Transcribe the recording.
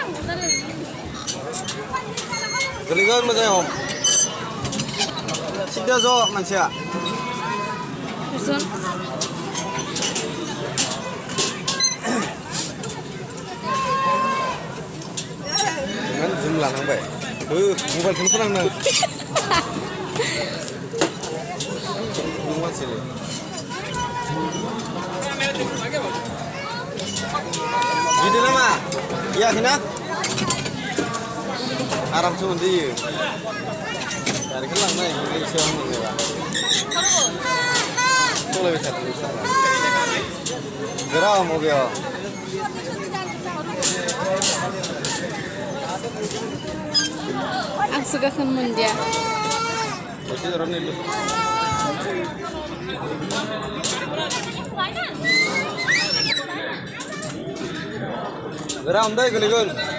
गोलैगोन मोजाङै हम सिदा ज' मानसिया जों लानांबाय मबाइलखौनो फोनांनां गिदिर नामा गियाखैना आरामसो मोनजायो गारिखौ लांनाय एसे मोनजायोबा सलायबाय थादों गोराम बबेयाव Ang suka kan mundia. Geram deh, geli-geli.